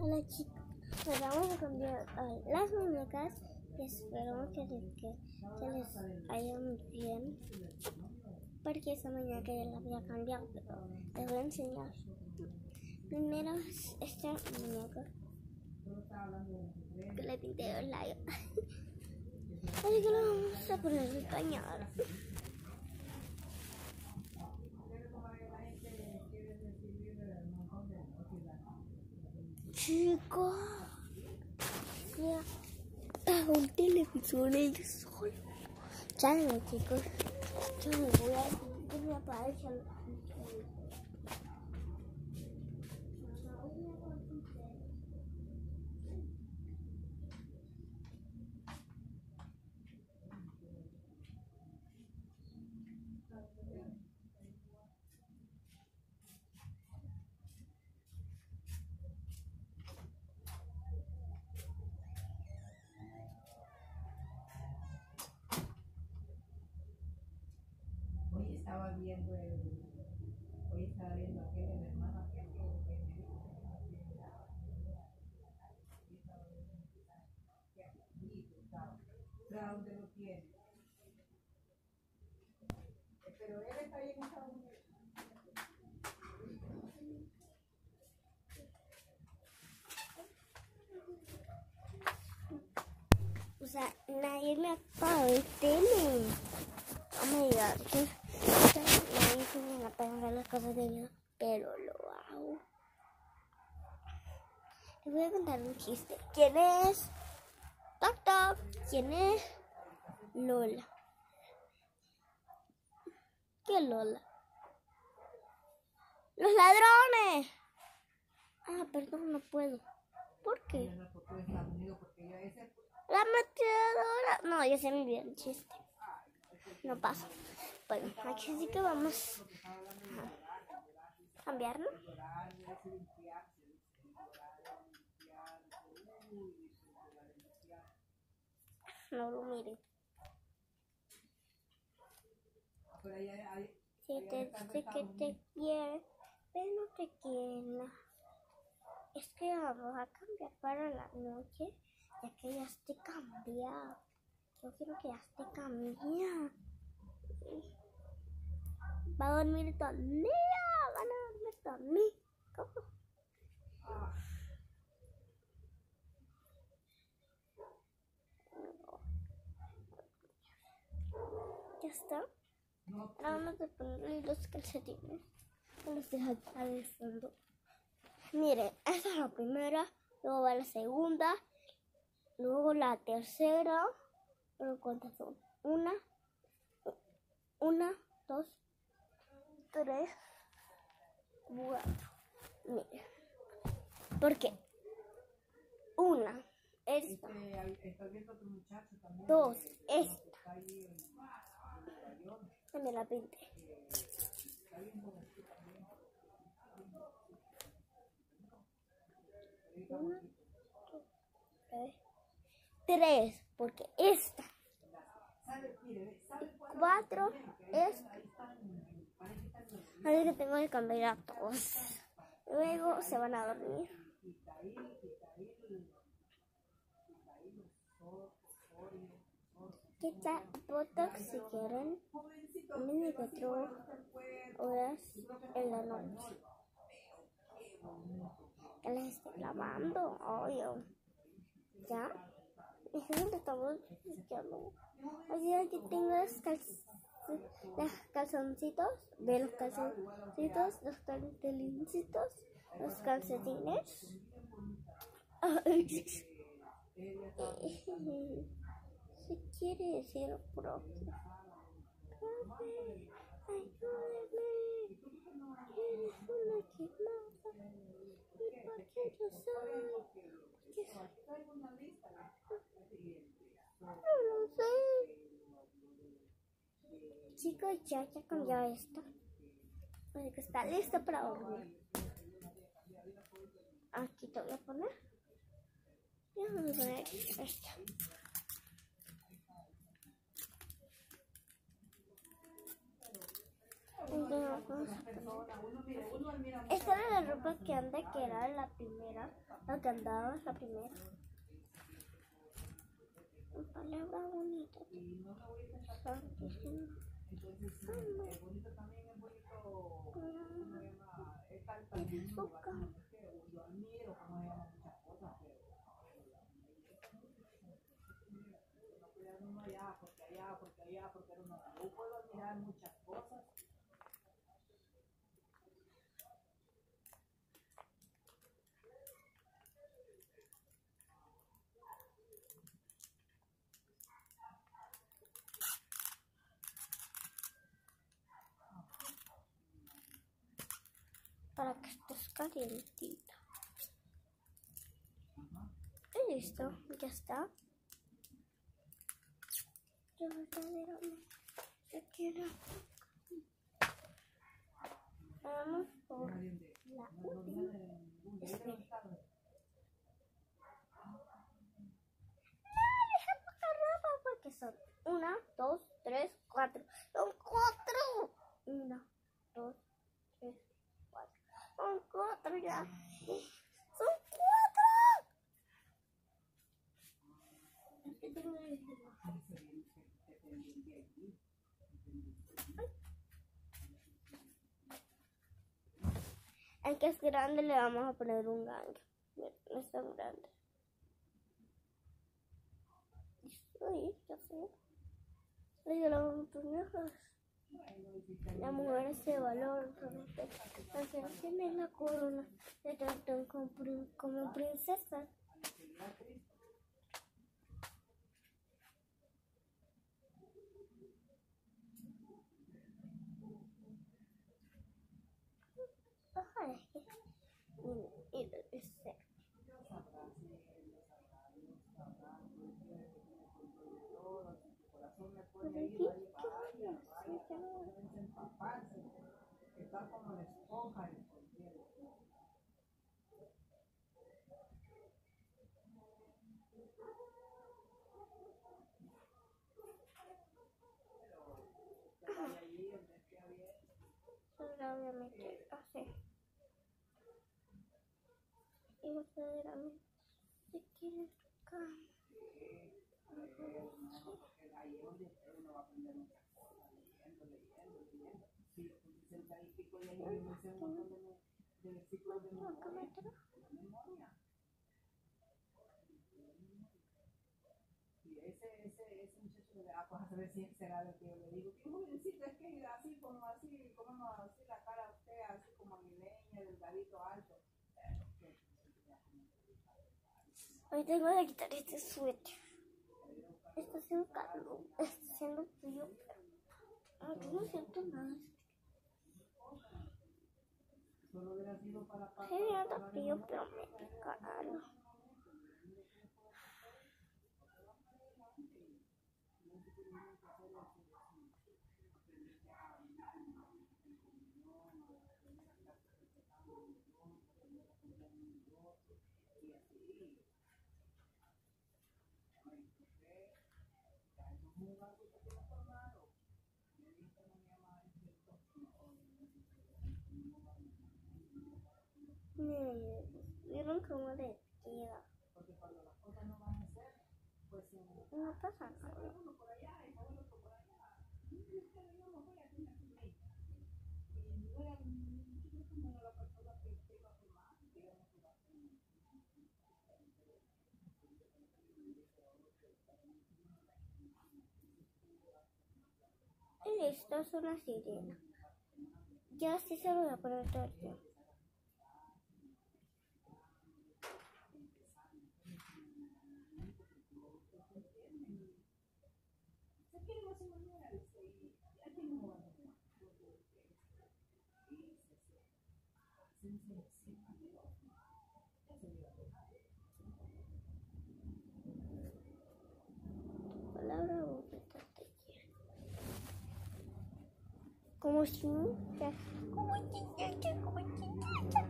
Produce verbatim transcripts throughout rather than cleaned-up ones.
Hola chicos, pues vamos a cambiar uh, las muñecas y esperamos que, que, que les vayan bien, porque esa muñeca ya la había cambiado, pero les voy a enseñar. Primero es esta muñeca que le pinté el labio, así que lo vamos a poner el pañal. Chicos, ya pago un televisor ellos solo. Chale, chicos, yo me voy a que me aparezca. Hoy estaba viendo el, hoy estaba viendo aquel de mi hermano, aquel que me dijo que ¿a dónde lo tiene? Pero él está ahí en Estados Unidos. O sea, nadie me apaga el tele. Oh my god, que nadie se me apaga las cosas de mí, pero lo hago. Les voy a contar un chiste. ¿Quién es? Toc toc. ¿Quién es? Lola. ¿Qué Lola? ¡Los ladrones! Ah, perdón, no puedo. ¿Por qué? La metedora. No, ya se me olvidó el chiste. No pasa. Bueno, aquí sí que vamos a cambiarlo. No lo miren. Si te dice que te quiere, pero no te quiere. Es que vamos a cambiar para la noche, ya que ya esté cambiado. Yo quiero que ya esté cambiado. Va a dormir todo el día, van a dormir todo el día. ¿Cómo? Ya está. Ahora vamos a ponerle los calcetines. Los dejo acá de fondo. Miren, esta es la primera, luego va la segunda, luego la tercera. ¿Pero cuántas son? Una, una, dos, tres, cuatro. Miren, ¿por qué? Una, esta. Dos, esta. Me la pinté. Una, dos, tres, tres, porque esta. Cuatro, esta. Así que tengo que cambiar a todos. Luego se van a dormir. Quita botox si quieren. veinticuatro horas en la noche. Que les estoy lavando, obvio. ¿Ya? Es que no estamos escuchando. Así aquí tengo los, cal los calzoncitos, de los calzoncitos, los calcetines, los calcetines. ¿Qué quiere decir profe? Profe, ayúdame. Eres una chismosa. ¿Y por qué yo soy? Porque soy... No lo sé. Chicos, ya ya cambió esto. Así que está listo para dormir. Aquí te voy a poner. Y vamos a poner esto. Esta era la ropa que anda, que era la primera, la que andaba, la primera. Una palabra bonita. Santísimo. Porque allá, porque allá, porque no, yo puedo admirar muchas cosas. Para que estés calientita. Y listo, ya está. Yo verdaderamente quiero. Vamos por la última. Espera. No, deja poca ropa porque son una, dos, tres, cuatro. Son cuatro. Una, dos, tres, cuatro. Son cuatro ya. Son cuatro. Es que tengo que decirlo. Al que es grande le vamos a poner un gancho. No es tan grande. Ahí, ya sé. Ahí la montaña. La mujer se valora. Las que tienen la corona se tratan como princesas. Y, y, este. Está como la esponja en el cielo. Ahora voy a meter así. Y verdaderamente se quiere tocar. Ahí es donde uno va a aprender muchas cosas, leyendo, leyendo, leyendo. Si lo pones sentado y pico y ahí me hace un montón de, de versículos de memoria. Y ese, ese, ese muchacho de la cosa, a ver si será lo que yo le digo. Qué jovencito, es que así como así, como así la cara a usted, así como mileña, delgadito, alto. Hoy tengo que quitar este suéter. Está haciendo calor, está haciendo frío, pero aquí no siento nada. Sí, me da frío, pero me pica algo. ¿Vieron cómo le queda? No pasa nada. Y listo, es una sirena. Ya sí se lo voy a poner todo el tiempo. Palabra bonita te quiero. Como chiquita. Como chiquita, como chiquita.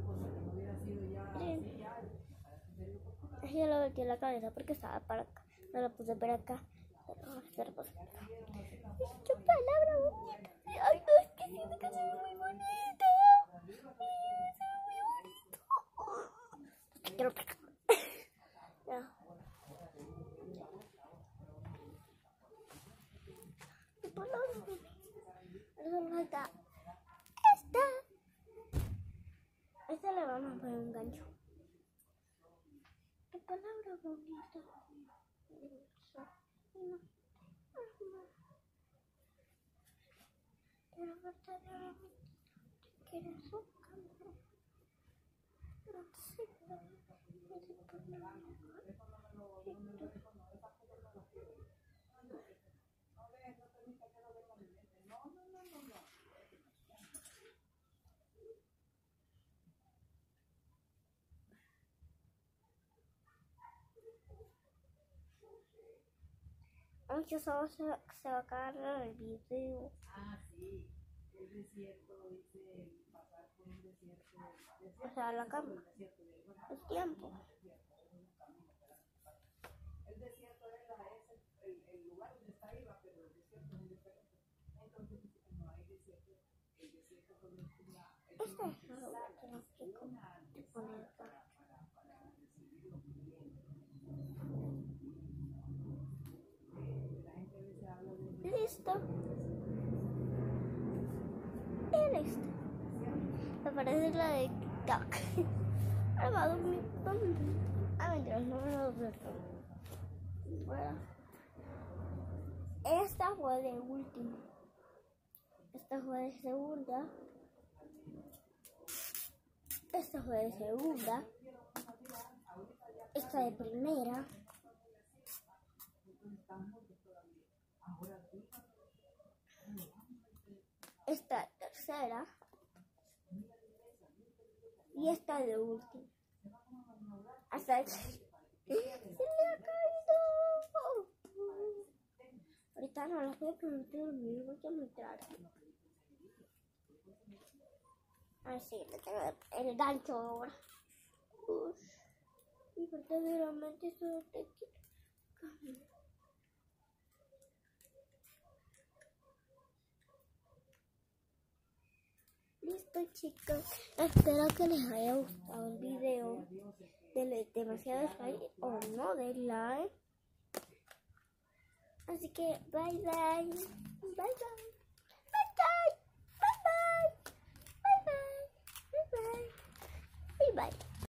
Así ya lo volteé la cabeza porque estaba para acá. No lo puse para acá. Pero ahora se lo puse para acá. ¡Qué palabra bonita! ¡Ay, no, es que siento que soy muy bonita. Te quiero pegar. Ya. Y por lo menos, solo falta esta. Esta le vamos a poner un gancho. ¿Qué palabra bonita? Pero verdaderamente quieres un cambio. No sé, pero me Aunque solo se, se va a acabar el video. Ah, sí. El desierto, dice, pasar por un desierto. O sea, la cámara. El tiempo. El desierto es, la, es el, el lugar donde está arriba, pero el desierto es diferente. Entonces, no hay desierto. El desierto es una. Esta es la hora que nos quiero poner acá. Listo. Y listo. Me parece la de TikTok. Ahora va a dormir. Ah, mentira, no me lo duermo. Bueno. Esta fue de última. Esta fue de segunda. Esta fue de segunda. Esta de primera. Esta tercera. Y esta de última. Hasta que se le ha caído. Ahorita no las voy a poner dormir, voy a mostrar. Así le tengo el gancho ahora. Ush. Y verdaderamente solo te quiero. Listo, chicos, espero que les haya gustado el video. Denle demasiado like o no de like. Así que bye bye. Bye bye. Bye bye. Bye bye. Bye bye. Bye bye. Bye bye.